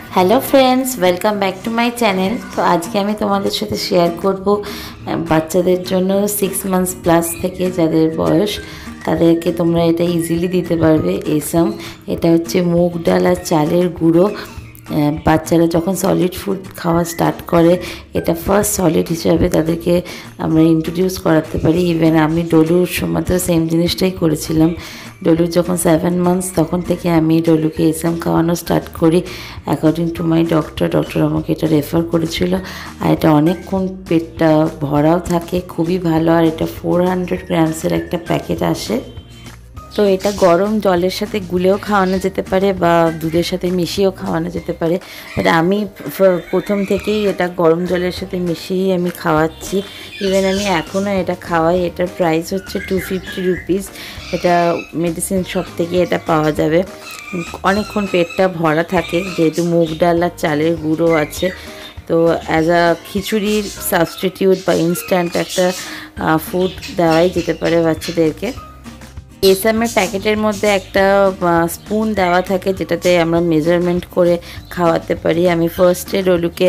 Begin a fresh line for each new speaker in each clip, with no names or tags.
Hello friends, welcome back to my channel. তো আজকে আমি তোমাদের সাথে শেয়ার করব বাচ্চাদের জন্য 6 মান্থস প্লাস থেকে যাদের বয়স, তাদেরকে তোমরা এটা ইজিলি দিতে পারবে। এসাম, এটা হচ্ছে মুগ ডাল আর চালের গুঁড়ো। বাচ্চারা যখন সলিড ফুড খাওয়া স্টার্ট করে, এটা ফার্স্ট সলিড হিসাবে তাদেরকে আমরা ইন্ট্রোডিউস করাতে পারি। ইভেন আমি ডলুর সময় তো সেম জিনিসটাই করেছিলাম। ডলুর যখন 7 মান্থস, তখন থেকে আমি ডলুকে এসাম খাওয়ানো স্টার্ট করি অ্যাকর্ডিং টু মাই ডক্টর আমাকে এটা রেফার করেছিল। আর এটা অনেকক্ষণ পেটটা ভরাও থাকে, খুবই ভালো। আর এটা 400 গ্রামসের একটা প্যাকেট আসে। তো এটা গরম জলের সাথে গুলেও খাওয়ানো যেতে পারে বা দুধের সাথে মিশিয়েও খাওয়ানো যেতে পারে। বাট আমি প্রথম থেকেই এটা গরম জলের সাথে মিশিয়েই আমি খাওয়াচ্ছি। ইভেন আমি এখনও এটা খাওয়াই। এটার প্রাইস হচ্ছে 250 রুপিস। এটা মেডিসিন শপ থেকে এটা পাওয়া যাবে। অনেকক্ষণ পেটটা ভরা থাকে যেহেতু মুগ ডাল আর চালের গুঁড়ো আছে। তো অ্যাজ আ খিচুড়ির সাবস্টিটিউট বা ইনস্ট্যান্ট একটা ফুড দেওয়াই যেতে পারে বাচ্চাদেরকে। এসামের প্যাকেটের মধ্যে একটা স্পুন দেওয়া থাকে যেটাতে আমরা মেজারমেন্ট করে খাওয়াতে পারি। আমি ফার্স্টে ডলুকে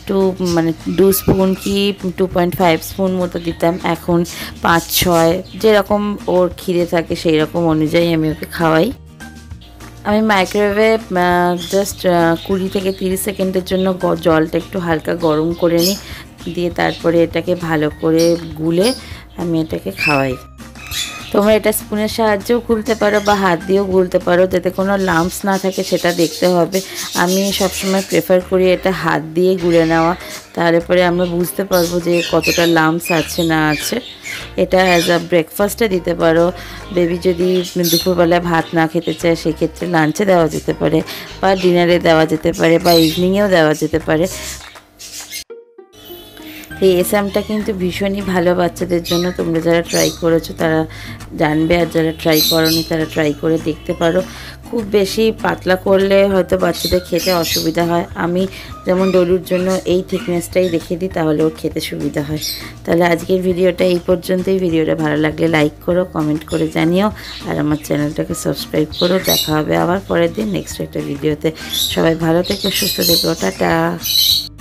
2 স্পুন কি 2.5 স্পুন মতো দিতাম। এখন 5-6 যেরকম ওর খিদে থাকে সেই রকম অনুযায়ী আমি ওকে খাওয়াই। আমি মাইক্রোওয়েভে জাস্ট 20 থেকে 30 সেকেন্ডের জন্য জলটা একটু হালকা গরম করে নিই, দিয়ে তারপরে এটাকে ভালো করে গুলে আমি এটাকে খাওয়াই। তোমরা এটা স্পুনের সাহায্যেও গুলতে পারো বা হাত দিয়েও গুলতে পারো, যাতে কোনো লাম্পস না থাকে সেটা দেখতে হবে। আমি সবসময় প্রেফার করি এটা হাত দিয়ে গুলে নেওয়া, তাহলে পরে আমরা বুঝতে পারবো যে কতটা লাম্পস আছে না আছে। এটা অ্যাজ আ ব্রেকফাস্টে দিতে পারো। বেবি যদি দুপুরবেলায় ভাত না খেতে চায়, সেক্ষেত্রে লাঞ্চে দেওয়া যেতে পারে বা ডিনারে দেওয়া যেতে পারে বা ইভিনিংয়েও দেওয়া যেতে পারে। এই এসামটা কিন্তু ভীষণই ভালো বাচ্চাদের জন্য। তোমরা যারা ট্রাই করেছো তারা জানবে, আর যারা ট্রাই করোনি তারা ট্রাই করে দেখতে পারো। খুব বেশি পাতলা করলে হয়তো বাচ্চাদের খেতে অসুবিধা হয়। আমি যেমন ডলুর জন্য এই থিকনেসটাই রেখে দিই, তাহলে ওর খেতে সুবিধা হয়। তাহলে আজকের ভিডিওটা এই পর্যন্তই। ভিডিওটা ভালো লাগলে লাইক করো, কমেন্ট করে জানিও, আর আমার চ্যানেলটাকে সাবস্ক্রাইব করো। দেখা হবে আবার পরের দিন নেক্সট একটা ভিডিওতে। সবাই ভালো থেকো, সুস্থ থেকো, টাটা।